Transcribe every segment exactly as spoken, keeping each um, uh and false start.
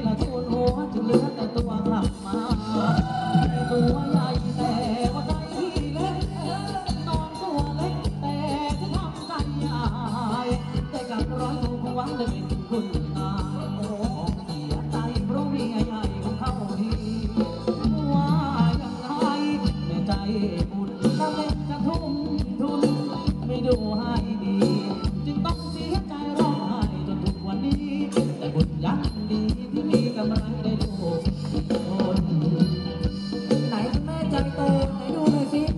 ละทุนหัวจึงเหลือแต่ตัวกลับมาตัวใหญ่แต่ว่าใจพี่เล็กนอนตัวเล็กแต่ที่ทำใจใหญ่ได้กับร้อยตัวหวังได้เป็นคุณนายโอ้เสียใจเพราะเมียใหญ่ของเขาทีว่าอย่างไรในใจบุญถ้าเล่นกระทุ่มทุนไม่ดูให้ดีจึงต้องเสียใจร้องไห้จนทุกวันนี้แต่บุญยังดีที่มีกำไรได้ลูกคนไหนคุณแม่ใจโตไหนดูหน่อยสิ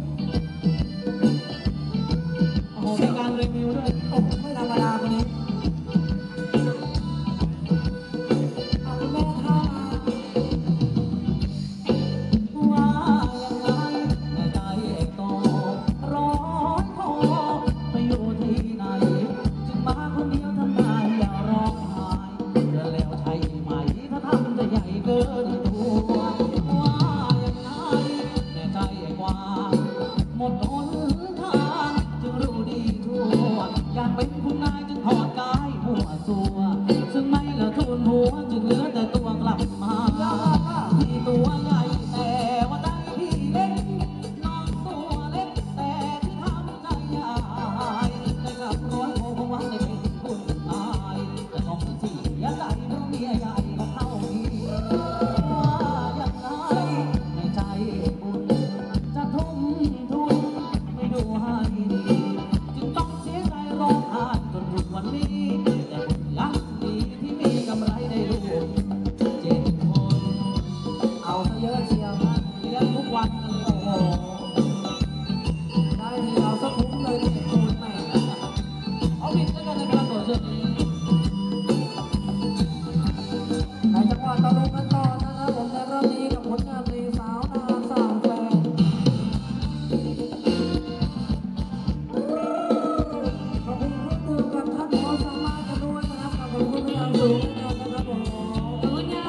โอ้โหมีการรีวิวด้วยโอ้โหไม่ธรรมดาคนนี้เอาคุณแม่เข้ามาว่ายังไงในใจโตร้อนคอไปอยู่ที่ไหนจึงมาคนเดียวทำไมอย่าร้องไห้เธอแล้วใช่ไหมถ้าทำจะใหญ่เกินตัวว่ายังไงในใจกว้างหมดหนทางจึงรู้ดีทั่วอยากเป็นคุณนายจึงถอดกายหัวสัวซึ่งไม่ละทุนหัวจึงเหลือแต่ตัวกลับมาที่ตัวใหญ่แต่ว่าใจพี่เล็กน้องตัวเล็กแต่ที่ทำใจใหญ่ได้กับร้อยโมงวันได้เป็นคุณนายแต่ต้องเสียใจเพราะเมียใหญ่ของเขาทีว่าอย่างไรในใจบุญจะทุ่มทุนไม่ดูให้ดีจึงต้องเสียใจร้องไห้จนทุกวันนี้แต่บุญยังดีที่มีกำไรได้ลูกเจ็ดคนเอาซะเยอะเชียวนะเลี้ยงทุกวันเลยโอ้โหได้ที่เอาสักคุ้มเลยเจ็ดคนแม่เอาผิดแล้วกันนะครับตัวเชือกนี้ในจังหวัดตะลุงกันต่อนะครับผมในรอบนี้กับผลงานเพลงสาวนาสาวแฟนขอบคุณเพื่อนๆกับท่านหมอสามารถกันด้วยนะครับขอบคุณเป็นอย่างสูงนะครับผมขอบคุณค่ะ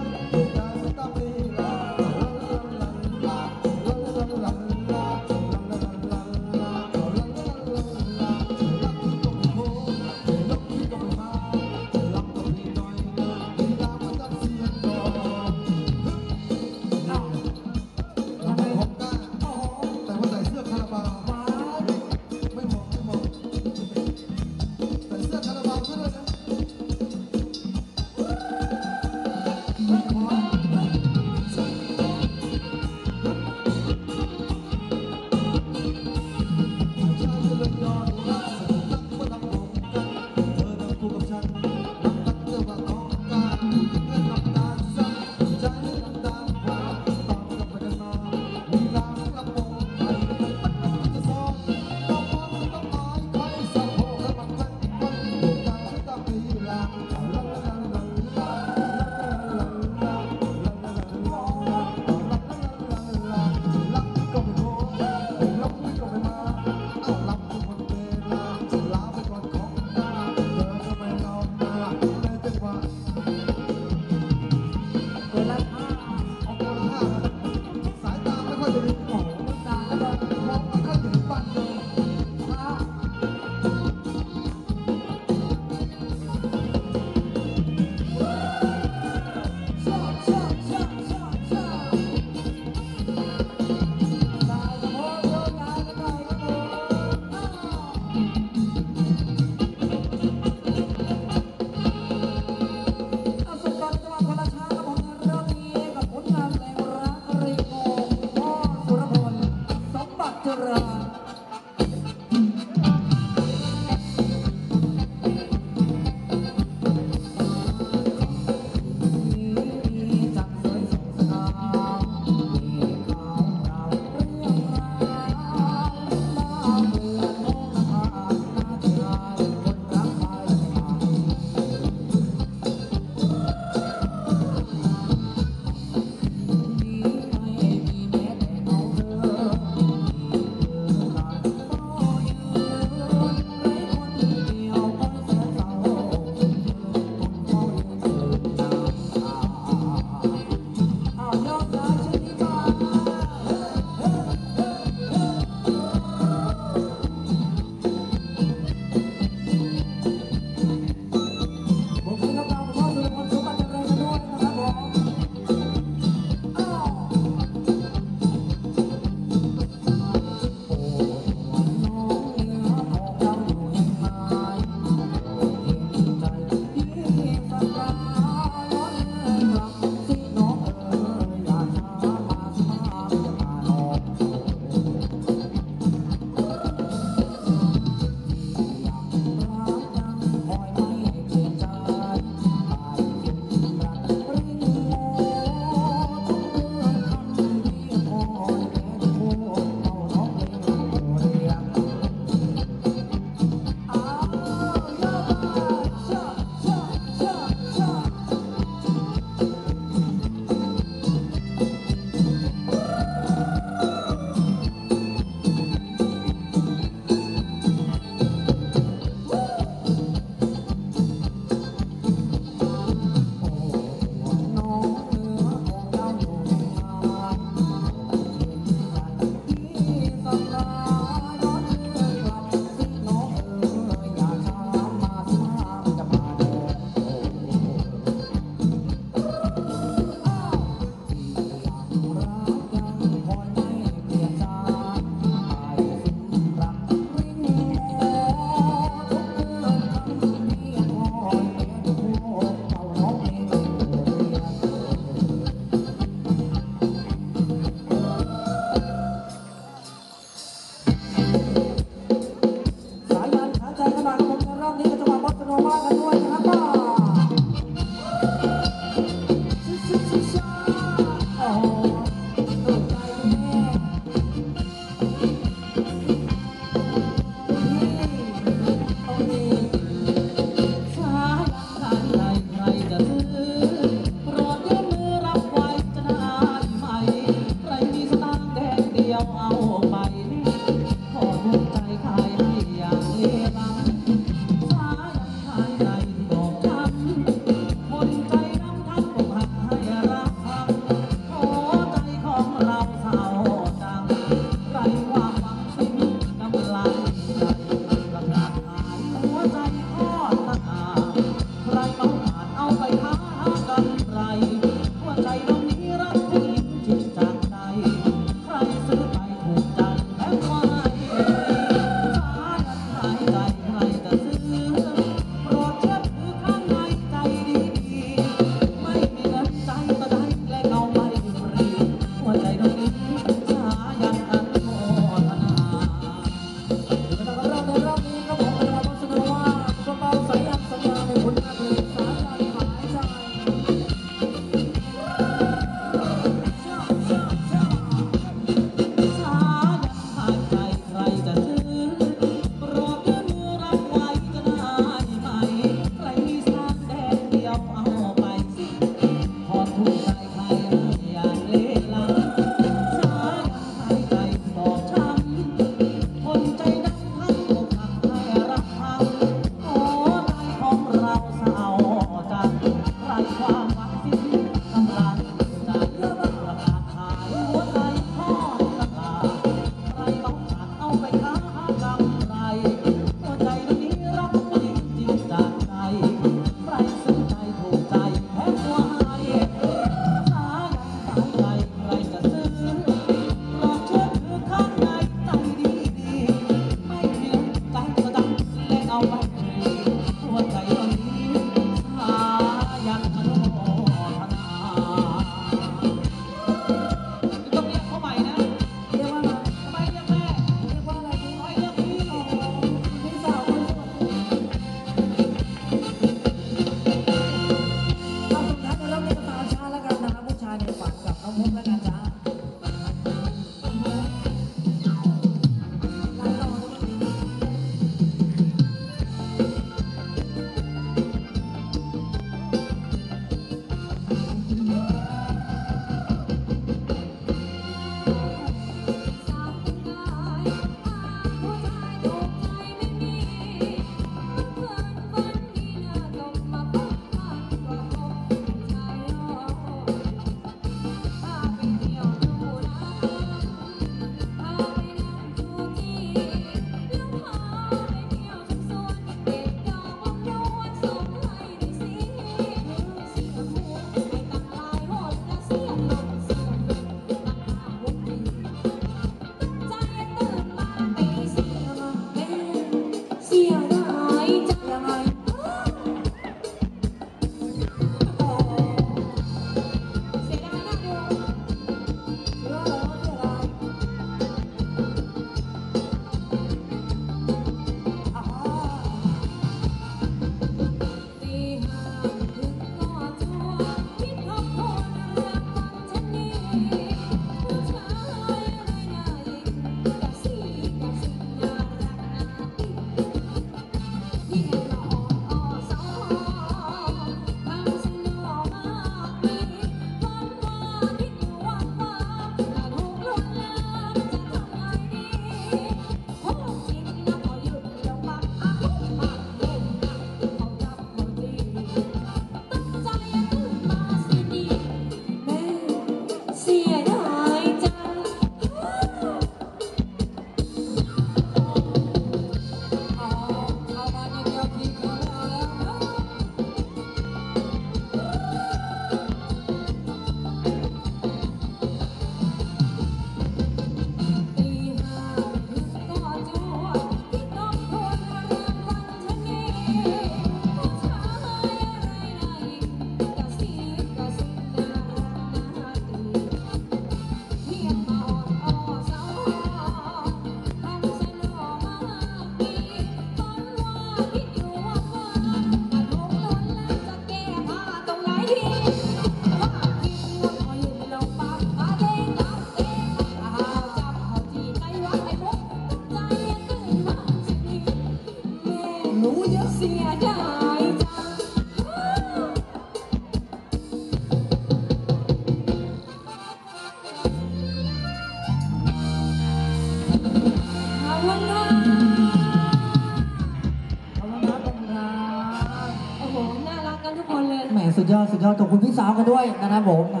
กันทุกคนเลยแหมสุดยอดสุดยอดขอบคุณพี่สาวกันด้วยนะครับผมนะ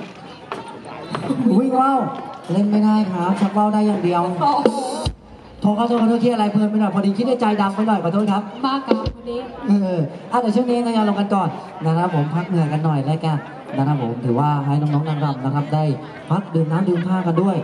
วิ่งว่าวเล่นไม่ได้ครับชักว่าวได้อย่างเดียวโอ้โหโทรเข้าโทรขอโทษที่อะไรเพลินไปหน่อยพอดีคิดในใจดำไปหน่อยขอโทษครับบ้ากามคนนี้เอออ่ะเดี๋ยวช่วงนี้ทายาลงกันก่อนนะครับผมพักเหนื่อยกันหน่อยแล้วกันนะครับผมถือว่าให้น้องๆนางรำนะครับได้พักดื่มน้ำดื่มผ้ากันด้วย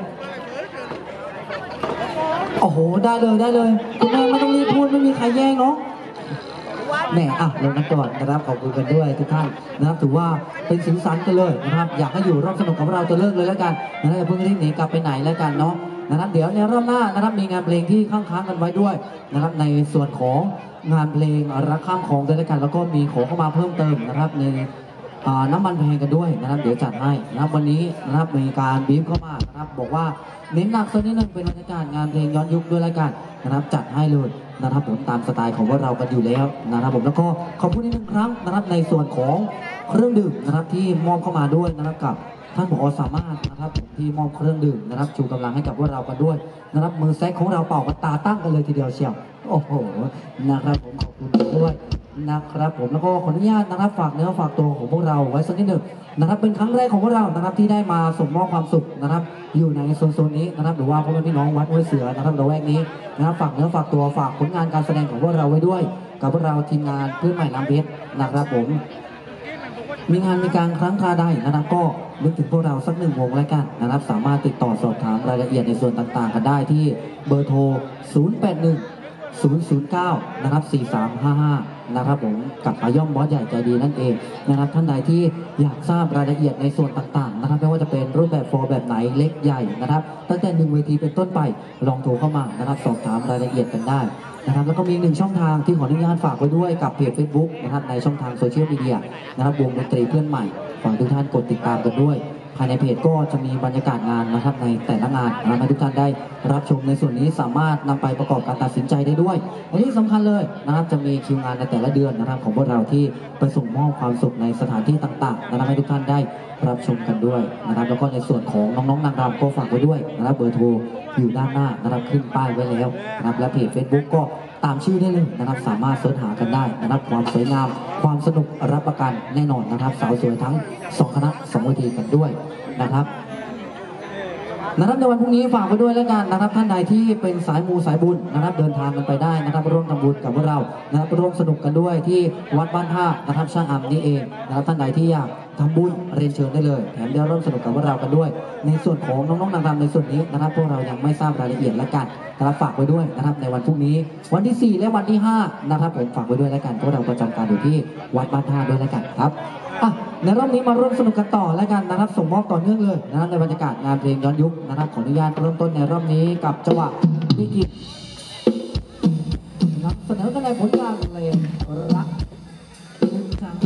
โอ้โหได้เลยได้เลยคุณแม่ไม่ต้องรีบพูดไม่มีใครแย่งเนาะแหมอ่ะลงกันก่อนนะครับขอบคุณกันด้วยทุกท่านนะครับถือว่าเป็นสีสันกันเลยนะครับอยากให้อยู่รอบสนุกกับเราจะเลิกเลยแล้วกันนะครับอย่าเพิ่งรีบหนีกลับไปไหนแล้วกันเนาะนะครับเดี๋ยวในรอบหน้านะครับมีงานเพลงที่ค้างๆกันไว้ด้วยนะครับในส่วนของงานเพลงรักข้ามของด้วยแล้วกันแล้วก็มีของเข้ามาเพิ่มเติมนะครับในน้ำมันแพงกันด้วยนะครับเดี๋ยวจัดให้นะครับวันนี้นะครับมีการบีบเข้ามานะครับบอกว่าเน้นหนักสักนิดนึงเป็นบรรยากาศงานเพลงย้อนยุคด้วยแล้วกันนะครับจัดให้เลยนะครับผมตามสไตล์ของพวกเรากันอยู่แล้วนะครับผมแล้วก็ขอบคุณอีกหนึ่งครั้งนะครับในส่วนของเครื่องดื่มนะครับที่มอบเข้ามาด้วยนะครับกับท่านผอสามารถนะครับที่มอบเครื่องดื่มนะครับชูกำลังให้กับพวกเรากันด้วยนะครับมือแซกของเราเป่ากันตาตั้งกันเลยทีเดียวเชียวโอ้โหนะครับผมขอบคุณด้วยนะครับผมแล้วก็ขออนุญาตนะครับฝากเนื้อฝากตัวของพวกเราไว้สักนิดหนึ่งนะครับเป็นครั้งแรกของพวกเรานะครับที่ได้มาส่งมอบความสุขนะครับอยู่ในโซนๆนี้นะครับหรือว่าพ่อแม่พี่น้องวัดห้วยเสือนะครับระแวกนี้นะครับฝากเนื้อฝากตัวฝากผลงานการแสดงของพวกเราไว้ด้วยกับพวกเราทีมงานเพื่อนใหม่ลำเพชรนะครับผมมีงานมีการครั้งคราใดนะครับก็นึกถึงพวกเราสักหนึ่งวงแล้วกันนะครับสามารถติดต่อสอบถามรายละเอียดในส่วนต่างๆกันได้ที่เบอร์โทรศูนย์ แปด หนึ่ง ศูนย์ ศูนย์ เก้านะครับสี่สามห้าห้านะครับผมกับอาย่อมบอสใหญ่ใจดีนั่นเองนะครับท่านใดที่อยากทราบรายละเอียดในส่วนต่างๆนะครับไม่ว่าจะเป็นรูปแบบโฟร์แบบไหนเล็กใหญ่นะครับตั้งแต่หนึ่งเวทีเป็นต้นไปลองโทรเข้ามานะครับสอบถามรายละเอียดกันได้นะครับแล้วก็มีหนึ่งช่องทางที่ขออนุญาตฝากไว้ด้วยกับเพจ Facebook นะครับในช่องทางโซเชียลมีเดียนะครับวงดนตรีเพื่อนใหม่ฝากทุกท่านกดติดตามกันด้วยภายในเพจก็จะมีบรรยากาศงานนะครับในแต่ละงานนะครับให้ทุกท่านได้รับชมในส่วนนี้สามารถนำไปประกอบการตัดสินใจได้ด้วยและที่สำคัญเลยนะครับจะมีคิวงานในแต่ละเดือนนะครับของพวกเราที่ไปส่งมอบความสุขในสถานที่ต่างๆนะครับให้ทุกท่านได้รับชมกันด้วยนะครับแล้วก็ในส่วนของน้องๆนางรำก็ฝากไว้ด้วยนะครับเบอร์โทรอยู่ด้านหน้านะครับขึ้นป้ายไว้แล้วนะครับและเพจ Facebook ก็ตามชื่อได้เลยนะครับสามารถเสิร์ชหากันได้นะครับความสวยงามความสนุกรับประกันแน่นอนนะครับสาวสวยทั้งสองคณะสองเวทีกันด้วยนะครับนะครับในวันพรุ่งนี้ฝากไว้ด้วยแล้วกันนะครับท่านใดที่เป็นสายมูสายบุญนะครับเดินทางกันไปได้นะครับร่วมทำบุญกับพวกเรานะครับร่วมสนุกกันด้วยที่วัดบ้านท่านะครับช่างอ่ำนี่เองนะครับท่านใดที่อยากทำบุญเรียนเชิญได้เลยแถมได้ร่วมสนุกกับพวกเรากันด้วยในส่วนของน้องๆนางรำในส่วนนี้นะครับพวกเรายังไม่ทราบรายละเอียดแล้วกันนะครับฝากไว้ด้วยนะครับในวันพรุ่งนี้วันที่สี่และวันที่ห้านะครับผมฝากไว้ด้วยแล้วกันพวกเราประจำการอยู่ที่วัดบ้านท่าด้วยแล้วกันครับอ่ะในรอบนี้มาร่วมสนุกกันต่อแล้วกันนะครับส่งมอบต่อเนื่องเลยนะครับในบรรยากาศงานเพลงย้อนยุคนะครับขออนุญาตเริ่มต้นในรอบนี้กับจังหวะพิกิตนะครับเสนอกันในผลงานเพลงรักลืมจัง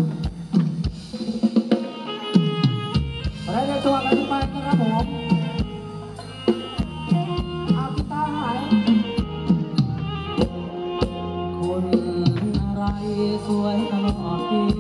อะไรในตัวกันไปนะครับผมอาพิตาหายคนอะไรสวยตลอดปี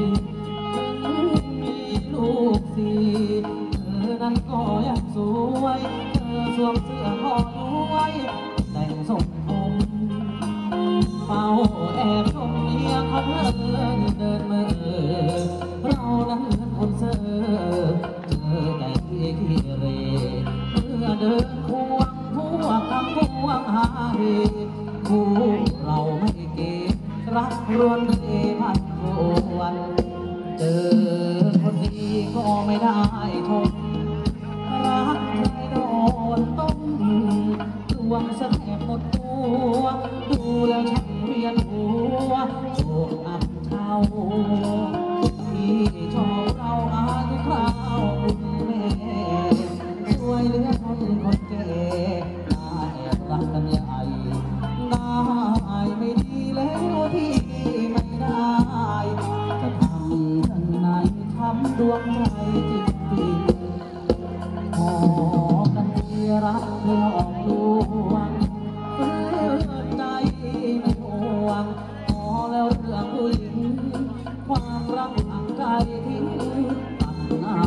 ลูกสีเธอนั้นก็ยังสวยเธอสวมเสื้อคอด้วยแต่งทรงผมเฝ้าแอบชมเมียเขาเดินเดินเมื่อเรานั้นเหมือนคนเซ่อเจอแต่ที่ที่เรเมื่อเดินควงพวกคำพวงหาเหตุคู่เราไม่เก็บรักรวนเทพันวันเจอคนดีก็ไม่ได้ทนรักใครโดนต้มดวงแสบหมดตัวดูแล้วช่างเวียนหัวโชคอับเท่าที่ชอบเราอายุคราวคุณแม่ช่วยเหลือคนคนแก่น่าแอบรักกันใหญ่ได้ไม่ดีแล้วที่ไม่ได้จะทำทันไหนทำดวงใจจริงๆขอกันที่รักเพื่อออกลวงเพื่อใจไม่ห่วงพอแล้วเรื่องผู้หญิงความรักทางใจทิ้งตัดหน้า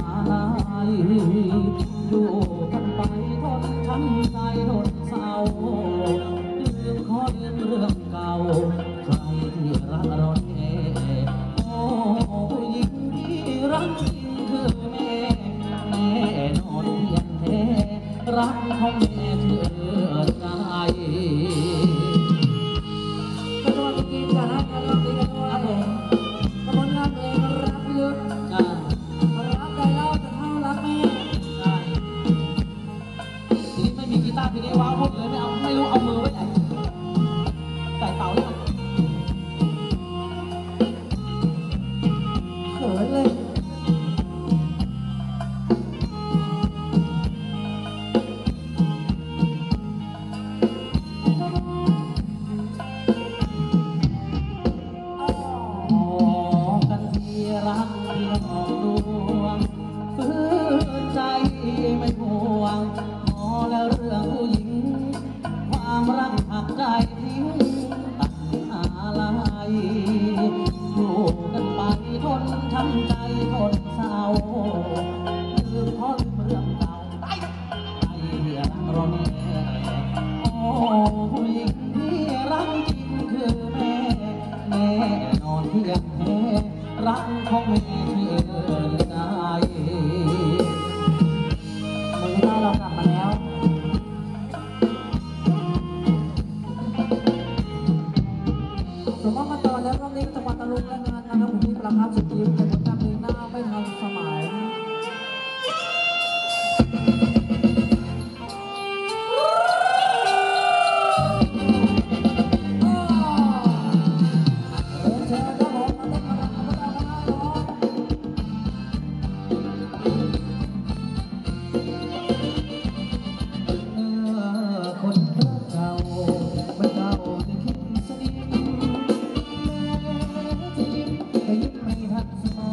อยู่กันไปทนช้ำใจทนเศร้าลืมขอลืมเรื่องเก่าใครที่รักเราแน่โอ้รักที่น้องดวงฝืนใจไม่ห่วงพอแล้วเรื่องผู้หญิงความรักหักใจทิ้งตัดอะไรอยู่กันไปทนช้ำใจทนเศร้าลืมเพราะลืมเรื่องเก่าใจรักเราแน่โอ้ผู้หญิงที่รักจริงคือแม่แน่นอนเพียงแค่รักของแม่เชื่อได้วันนี้เรากลับมาแล้วสมมติมาต่อแล้วรอบนี้จังหวัดตะลุงและงานนะครับผมมีประคับสุดยิ้มแต่ผลงานเพลงหน้าไม่ทันสมัยไม่ทันสมั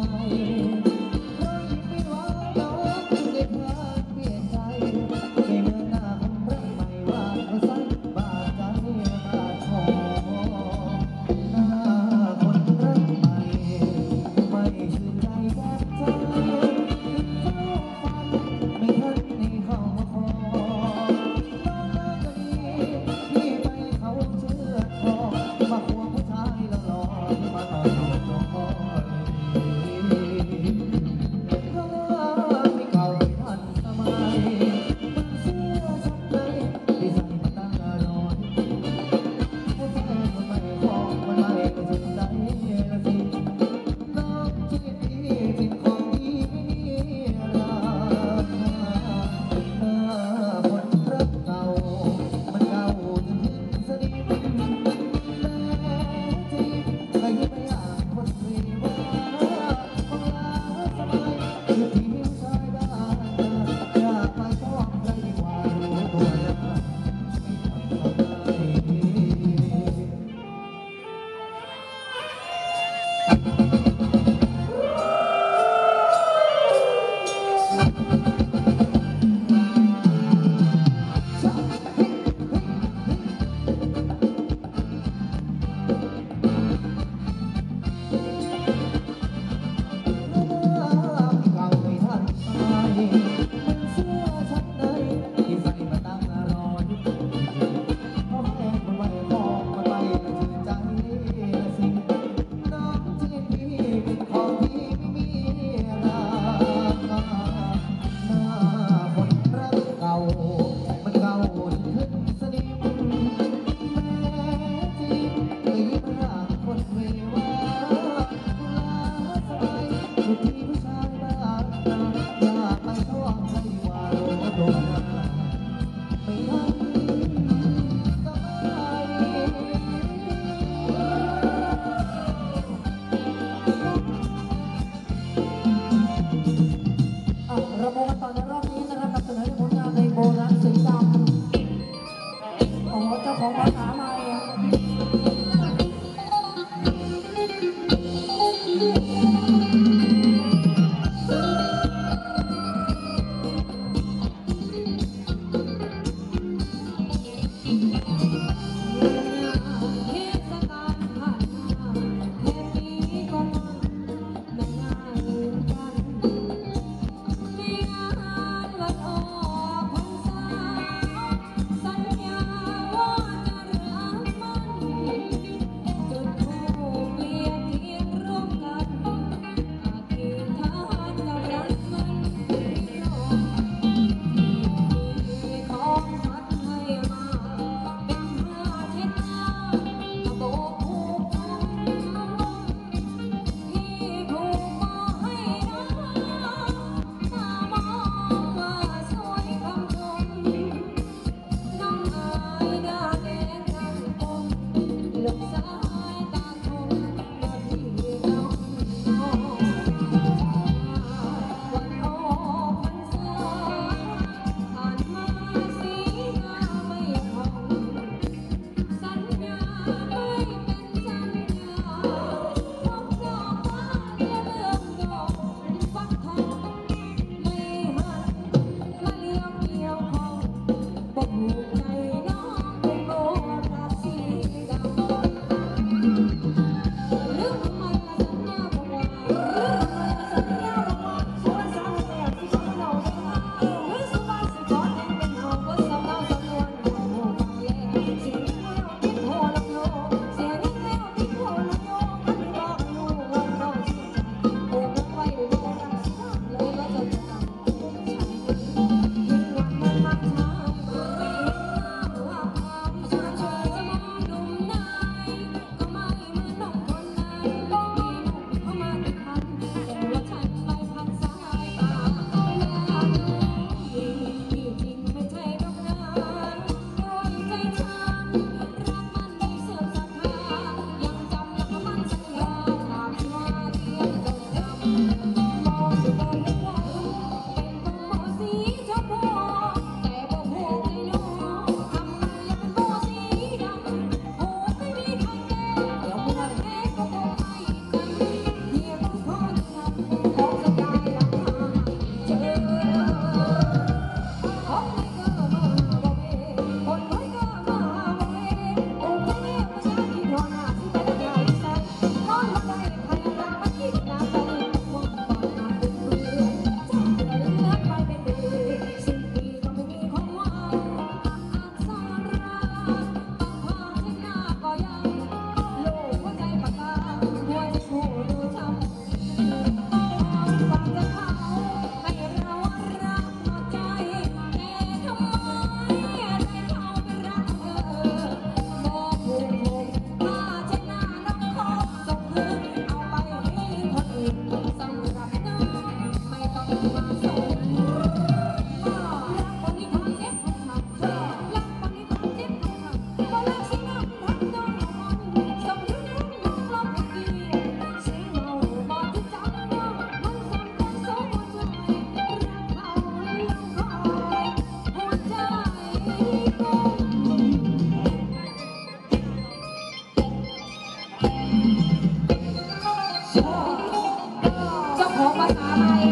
าษาไทย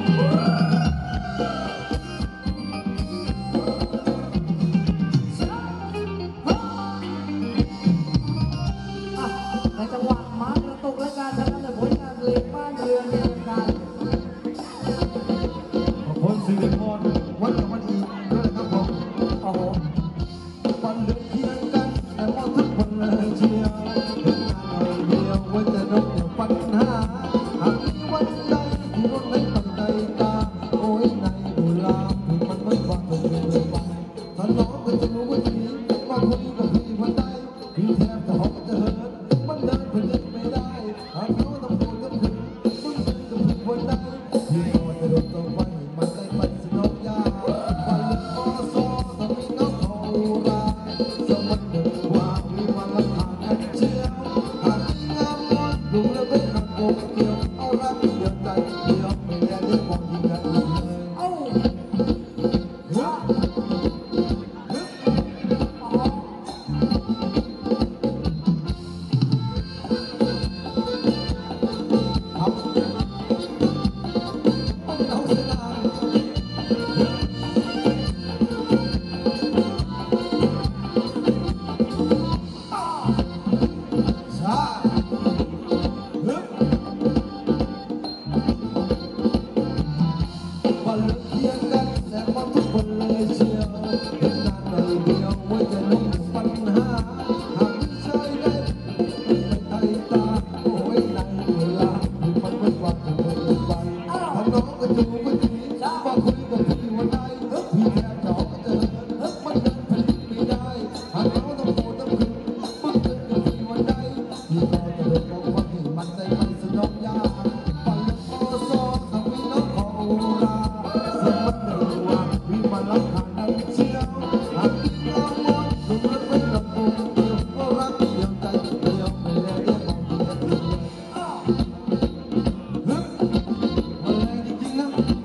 ในจังหวะม้ากระตุกและการทำงานผลงานเพลงบ้านเรือนในการขอบคุณสิริพรวัดกับวันอีกด้วยครับผมโอ้โหวันเดือนเคียงกันแต่ว่าทุกคนเลยเชียวเห็นงานเราเดียวไว้จะนกเดี๋ยวปัญหาหากมีวันใดที่รถไม่ตั้งใจตาโอ้ยในเวลาที่มันไม่ฟังกันเลยไปถ้าน้องก็จะรู้ว่าทีว่าคุยกับพี่วันใดพี่แทบจะหอบจะเหินมันเดินไปเดินไม่ได้หากเขาต้องโดนต้องถึงมึงเป็นกับพี่วันใดพี่ก็จะโดนตัวไว้มันได้ไปสนองยาวันเลือกพอซอทำให้น้องเขาร้ายสมัยเด็กว่ามีวันละผ่านกันเชียวหากมีงามน้อยดูแล้วไม่ขัดโกงเกี่ยวเอารักเดียวใจเดียวไม่ได้เรียกมองยิ่งกันอีกเลยเอ้าฮึอ๋อครับต้องเอาเสียดายใช่ฮึ วันเลิกเที่ยงกันแต่ว่าทุกคนเลยเชียวเห็นงานหน่อยเดียวไว้จะลงปัญหาหากไม่ใช่ได้ไม่ไทยตาโอ้ยในเวลาที่มันไม่ว่าจะเกินไปถ้าน้องก็ดูไม่ดีว่าคุยกับพี่วันใดพี่แค่จอกจะเหินมันเดินผลิตไม่ได้หากเขาต้องโกรธต้องขึ้นมึงเดินกับพี่วันใดพี่ก็จะเดินบอกว่าที่มันได้ไปสนองยาวันเลิกพอซอทำให้น้องเขาลา สมัยเด็กว่ามีมาลักหางกันเชียวหากมีงามมอนลุงรักเป็นลำโพงเดียวก็รักเดียวใจเดียวไม่ได้เรียกมองที่จะดีเลยฮึมันแรงจริงๆนะ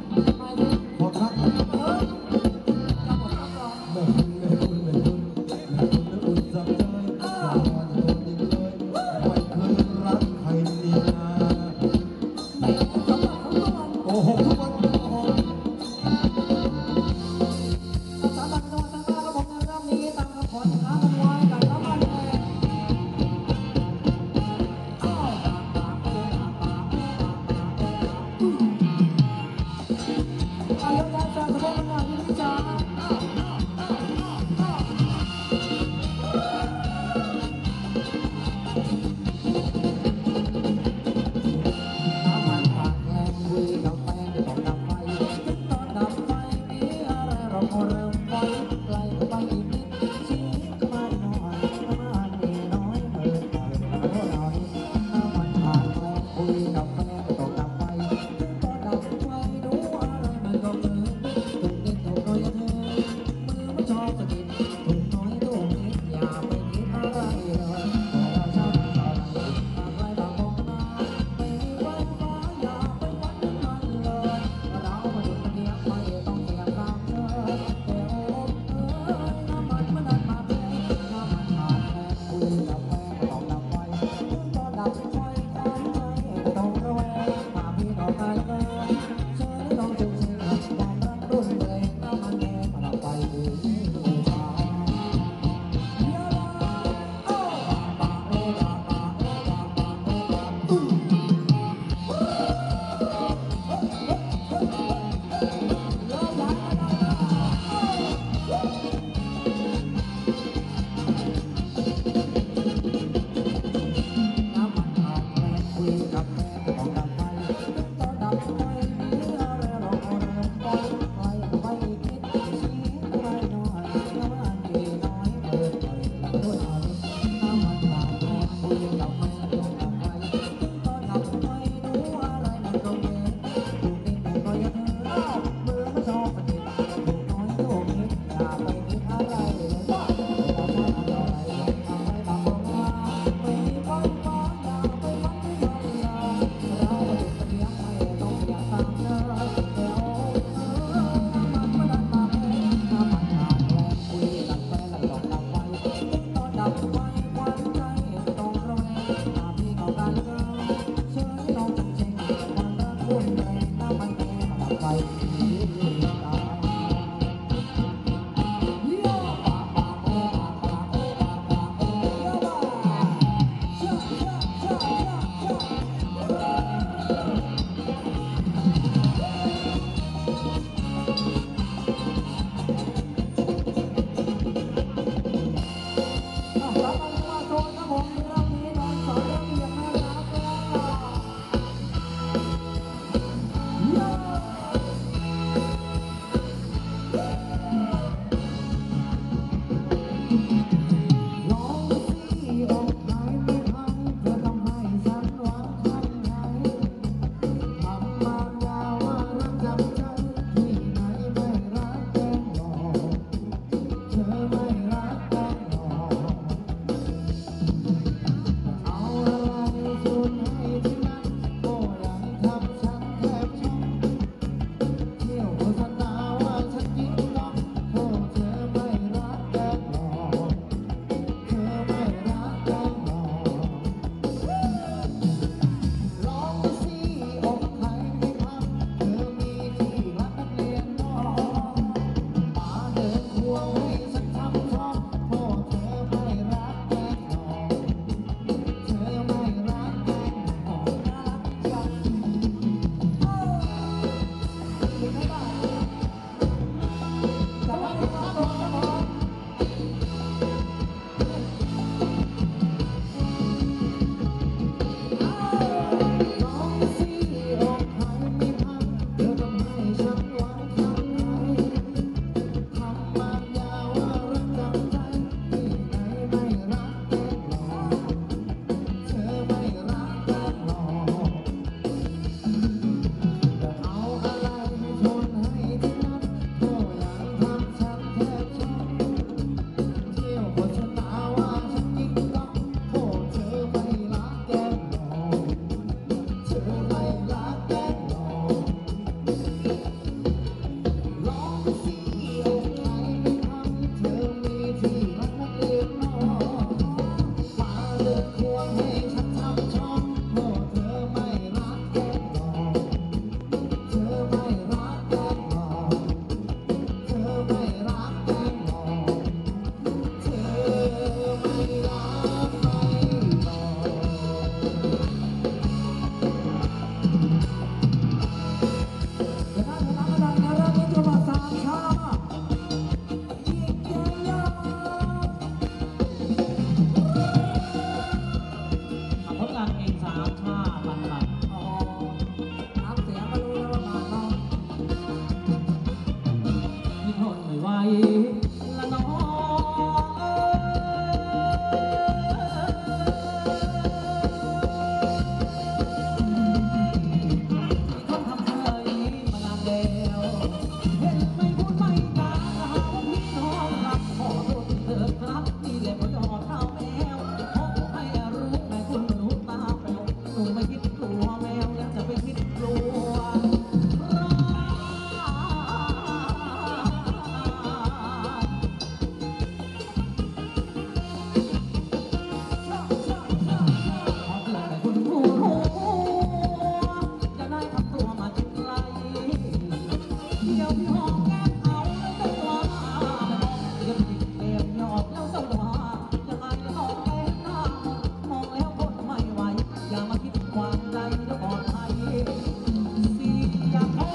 ไปคิดกลัวคุณผู้รู้จะได้ทำตัวมาจิตไกลเดี๋ยวพี่หอมแก้มเอาแล้วจะว่าเดี๋ยวพี่เก็บหยอกแล้วจะว่าจะไงหอมแก้มหน้ามองแล้วทนไม่ไหวอย่ามาคิดความใจแล้วก่อนให้เสียโท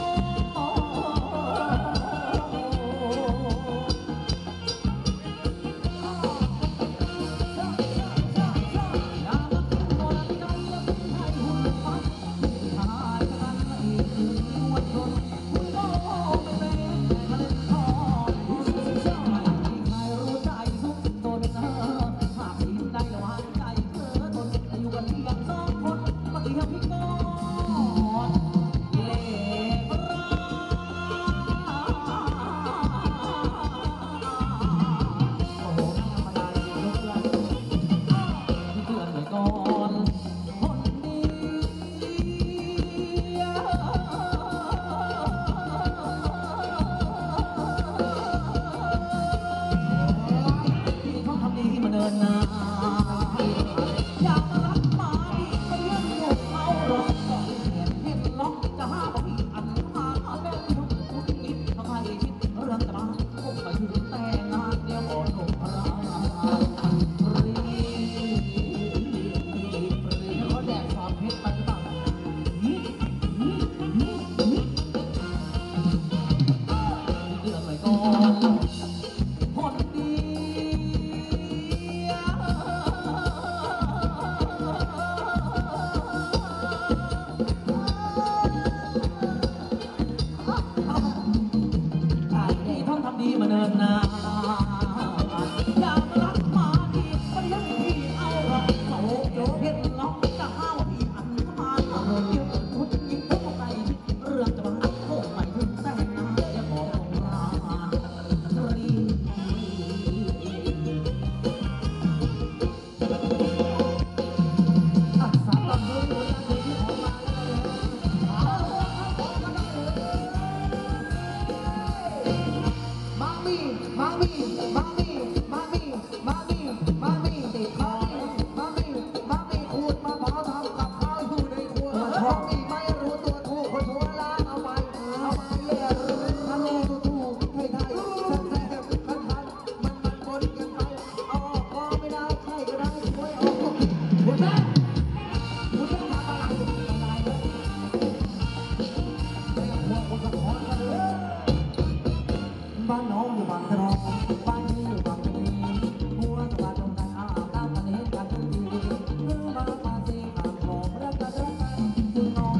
บ้านน้องอยู่บางทรองบ้านนี้อยู่บางตะนีหัวสะพานตรงกันอาบน้ำกันเห็นกันทุกทีหรือมาปาซีข้ามคลองรักกันรักกันถึงน้อง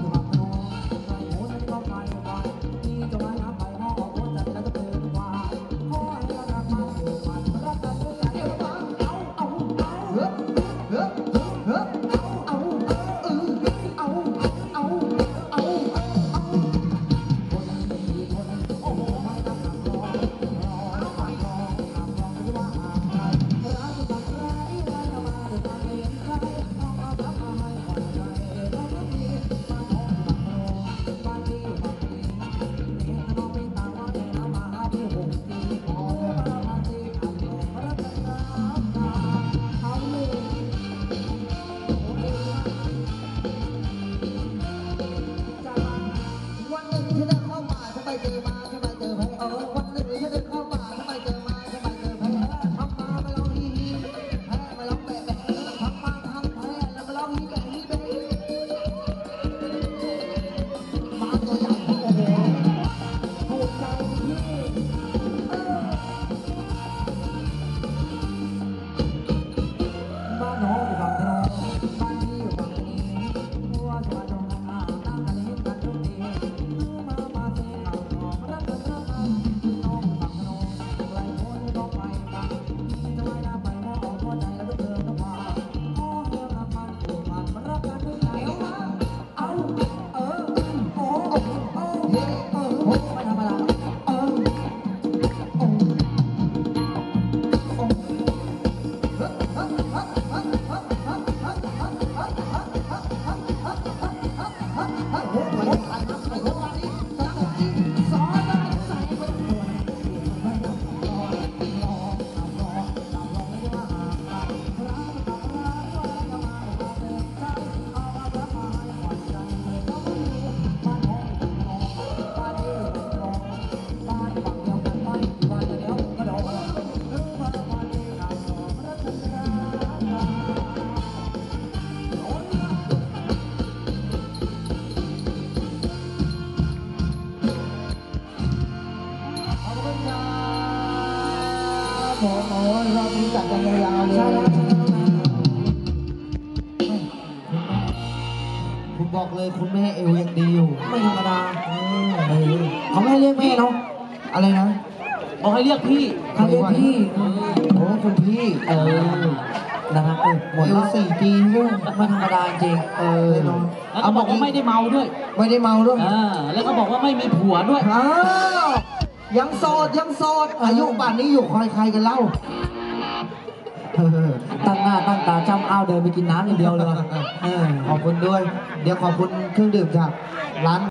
จัดกันยาวๆเลยใช่แล้วใช่แล้วนะคุณบอกเลยคุณแม่เอวยังดีอยู่ไม่ธรรมดาเออเออเขาไม่ให้เรียกแม่เนาะอะไรนะบอกให้เรียกพี่เขาเรียกพี่โอ้คุณพี่เออนะครับเออหมดเอแล้ว วสี่ปีด้วยไม่ธรรมดาจริงเออแล้วก็บอกว่าไม่ได้เมาด้วยไม่ได้เมาด้วยเออแล้วก็บอกว่าไม่มีผัวด้วยอ้าวยังโสดยังโสดอายุป่านนี้อยู่คอยใครกันเล่าเออตั้งหน้าตั้งตาจำอ้าวเดินไปกินน้ำอย่างเดียวเลยเออขอบคุณด้วย เดี๋ยวขอบคุณเครื่องดื่มจากร้าน